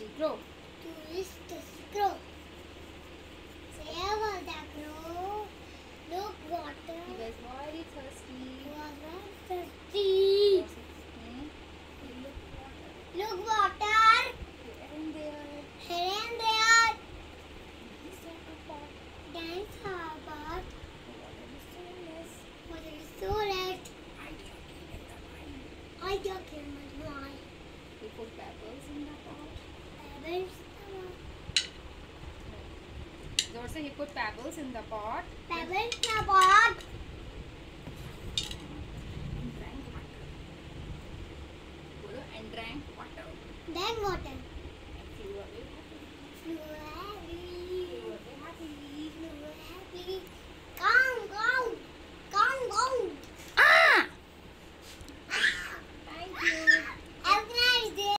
thirsty crow. Who is thirsty crow? Where was the crow? Look water. He was very thirsty. He was very thirsty. Look water. Look water. Here and there. Here and there. He saw a pot. Dance harbor. The water is so less. Water is so red. I dug in the mine. I don't kill my mind. He put pebbles in the pot. Pebbles. Zor se he put pebbles in the pot. Pebbles in the pot. And drank water. Bolo, and drank water. Then water.